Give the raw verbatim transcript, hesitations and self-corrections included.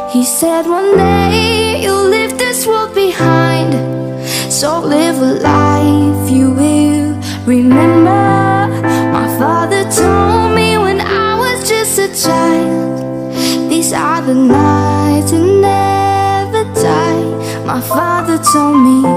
He said one day you'll leave this world behind, so live a life you will remember. My father told me when I was just a child, these are the nights that never die. My father told me